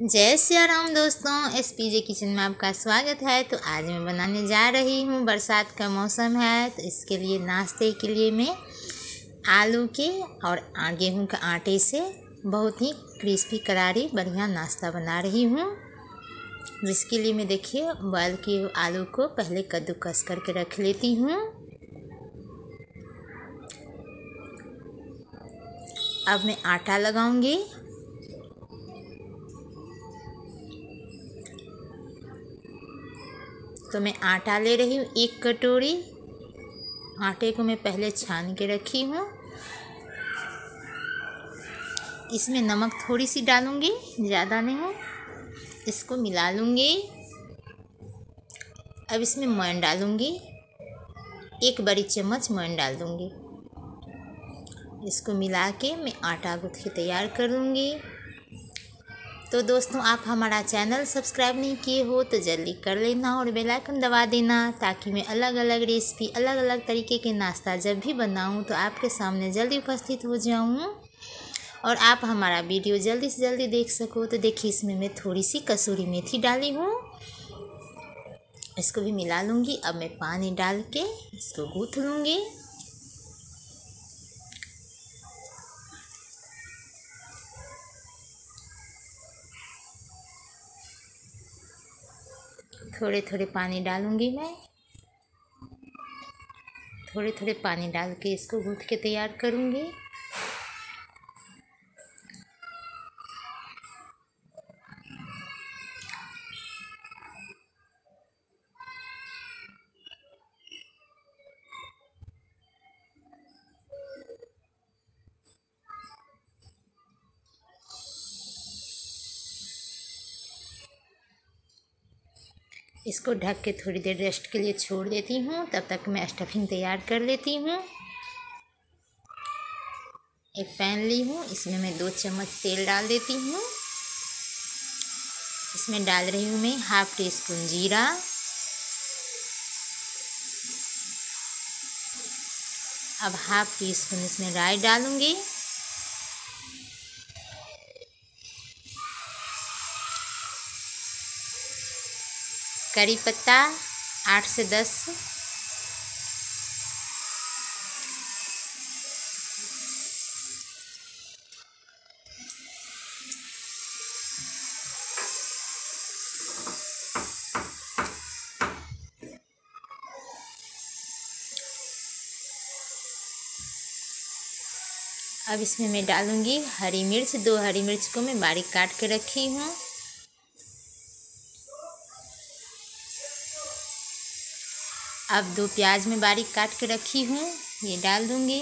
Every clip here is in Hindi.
जय सिया राम दोस्तों, एसपीजे किचन में आपका स्वागत है। तो आज मैं बनाने जा रही हूँ, बरसात का मौसम है तो इसके लिए नाश्ते के लिए मैं आलू के और गेहूं का आटे से बहुत ही क्रिस्पी करारी बढ़िया नाश्ता बना रही हूँ। जिसके लिए मैं देखिए बॉयल किए आलू को पहले कद्दूकस करके रख लेती हूँ। अब मैं आटा लगाऊंगी। तो मैं आटा ले रही हूँ 1 कटोरी। आटे को मैं पहले छान के रखी हूँ। इसमें नमक थोड़ी सी डालूंगी, ज़्यादा नहीं। इसको मिला लूँगी। अब इसमें मोयन डालूँगी, 1 बड़ी चम्मच मोयन डाल दूँगी। इसको मिला के मैं आटा गूँथ के तैयार कर लूँगी। तो दोस्तों, आप हमारा चैनल सब्सक्राइब नहीं किए हो तो जल्दी कर लेना और बेल आइकन दबा देना, ताकि मैं अलग अलग रेसिपी अलग अलग तरीके के नाश्ता जब भी बनाऊं तो आपके सामने जल्दी उपस्थित हो जाऊं और आप हमारा वीडियो जल्दी से जल्दी देख सको। तो देखिए, इसमें मैं थोड़ी सी कसूरी मेथी डाली हूँ। इसको भी मिला लूँगी। अब मैं पानी डाल के इसको गूँथ लूँगी। थोड़े थोड़े पानी डालूँगी मैं। थोड़े थोड़े पानी डाल के इसको गूँथ के तैयार करूँगी। इसको ढक के थोड़ी देर रेस्ट के लिए छोड़ देती हूँ। तब तक मैं स्टफिंग तैयार कर लेती हूँ। एक पैन ली हूँ, इसमें मैं 2 चम्मच तेल डाल देती हूँ। इसमें डाल रही हूँ मैं ½ टीस्पून जीरा, अब ½ टीस्पून इसमें राई डालूँगी। करी पत्ता 8 से 10, अब इसमें मैं डालूँगी हरी मिर्च। 2 हरी मिर्च को मैं बारीक काट के रखी हूँ। अब 2 प्याज में बारीक काट के रखी हूँ, ये डाल दूँगी।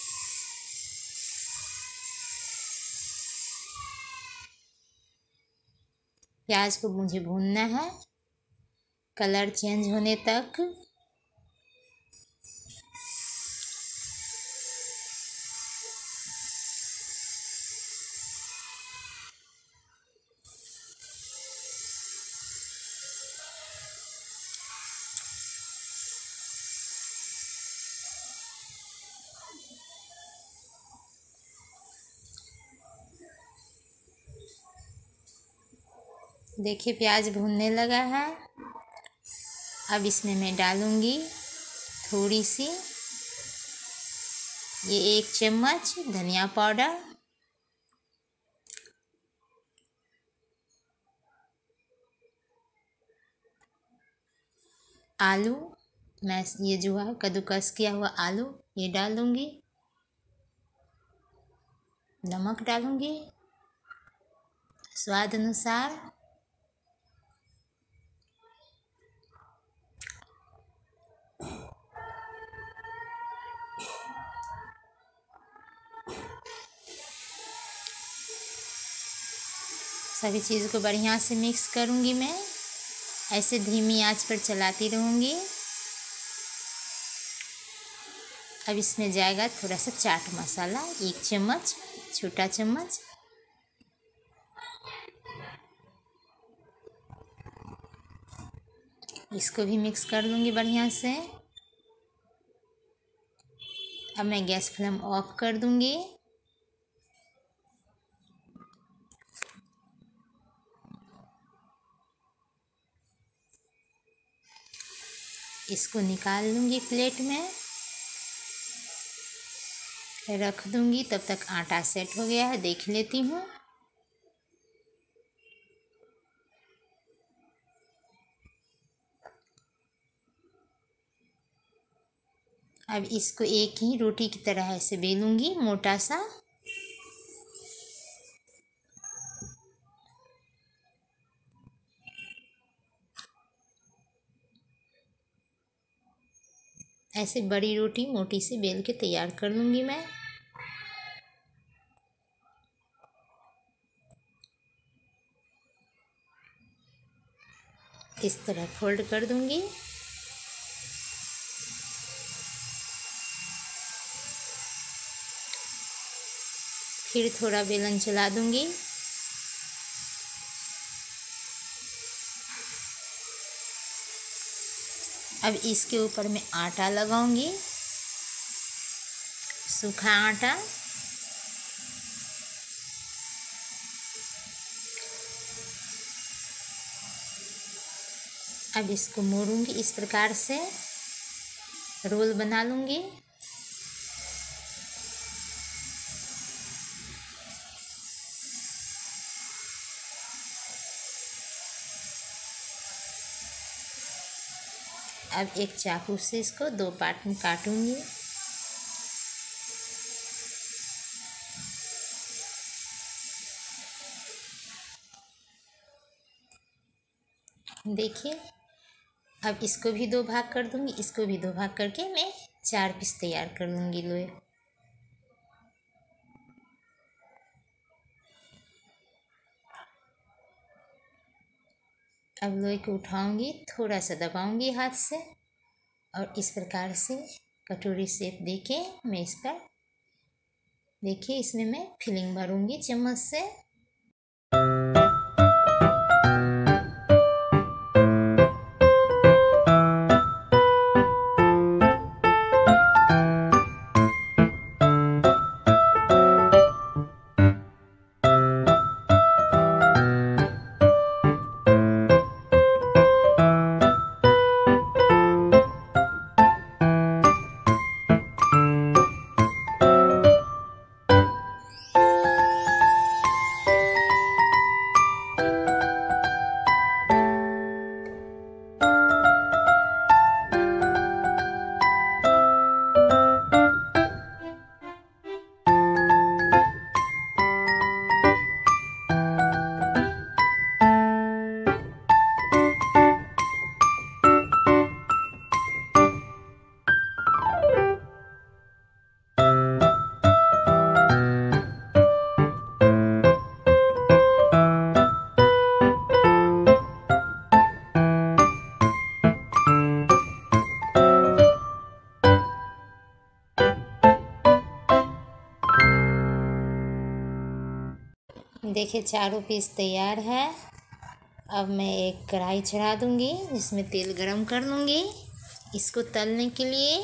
प्याज को मुझे भूनना है कलर चेंज होने तक। देखिए, प्याज भूनने लगा है। अब इसमें मैं डालूँगी थोड़ी सी, ये 1 चम्मच धनिया पाउडर, आलू, मैं ये जो है कद्दूकस किया हुआ आलू ये डाल दूँगी। नमक डालूँगी स्वाद अनुसार। सभी चीज़ को बढ़िया से मिक्स करूँगी मैं। ऐसे धीमी आंच पर चलाती रहूँगी। अब इसमें जाएगा थोड़ा सा चाट मसाला, 1 चम्मच, छोटा चम्मच। इसको भी मिक्स कर लूँगी बढ़िया से। अब मैं गैस फ्लेम ऑफ कर दूँगी। इसको निकाल लूँगी प्लेट में, रख दूँगी। तब तक आटा सेट हो गया है, देख लेती हूँ। अब इसको एक ही रोटी की तरह ऐसे बेलूँगी, मोटा सा। ऐसे बड़ी रोटी मोटी सी बेल के तैयार कर लूँगी मैं। इस तरह फोल्ड कर दूँगी। फिर थोड़ा बेलन चला दूँगी। अब इसके ऊपर मैं आटा लगाऊंगी, सूखा आटा। अब इसको मोड़ूंगी, इस प्रकार से रोल बना लूँगी। अब एक चाकू से इसको 2 पार्ट में काटूंगी। देखिए, अब इसको भी 2 भाग कर दूंगी, इसको भी 2 भाग करके मैं 4 पीस तैयार कर लूँगी लोई। अब लोई को उठाऊंगी, थोड़ा सा दबाऊंगी हाथ से और इस प्रकार से कटोरी शेप देके मैं इस पर, देखिए, इसमें मैं फिलिंग भरूंगी चम्मच से। देखिए, चारों पीस तैयार है। अब मैं एक कढ़ाई चढ़ा दूंगी, जिसमें तेल गरम कर लूँगी इसको तलने के लिए।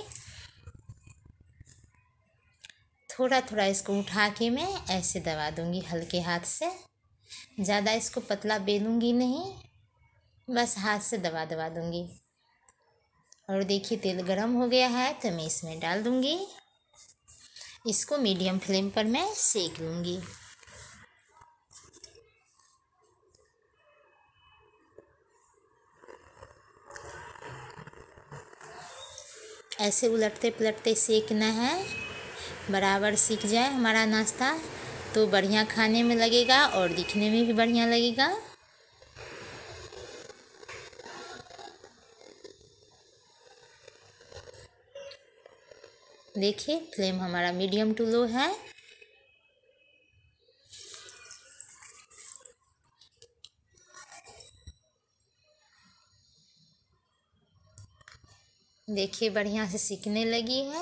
थोड़ा थोड़ा इसको उठा के मैं ऐसे दबा दूंगी हल्के हाथ से। ज़्यादा इसको पतला बेलूँगी नहीं, बस हाथ से दबा दबा दूंगी। और देखिए, तेल गरम हो गया है तो मैं इसमें डाल दूंगी। इसको मीडियम फ्लेम पर मैं सेक लूँगी। ऐसे उलटते पलटते सेकना है, बराबर सीख जाए हमारा नाश्ता, तो बढ़िया खाने में लगेगा और दिखने में भी बढ़िया लगेगा। देखिए, फ्लेम हमारा मीडियम टू लो है। देखिए, बढ़िया से सिकने लगी है।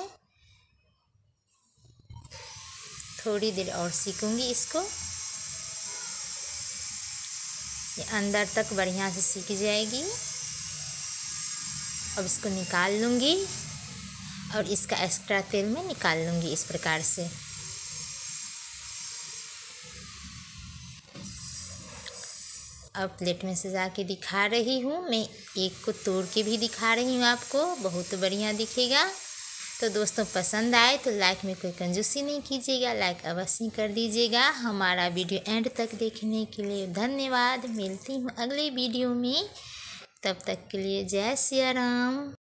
थोड़ी देर और सीखूंगी इसको, ये अंदर तक बढ़िया से सीख जाएगी। अब इसको निकाल लूँगी और इसका एक्स्ट्रा तेल मैं निकाल लूँगी इस प्रकार से। अब प्लेट में सजा के दिखा रही हूँ। मैं एक को तोड़ के भी दिखा रही हूँ आपको, बहुत बढ़िया दिखेगा। तो दोस्तों पसंद आए तो लाइक में कोई कंजूसी नहीं कीजिएगा, लाइक अवश्य कर दीजिएगा। हमारा वीडियो एंड तक देखने के लिए धन्यवाद। मिलती हूँ अगले वीडियो में, तब तक के लिए जय सिया राम।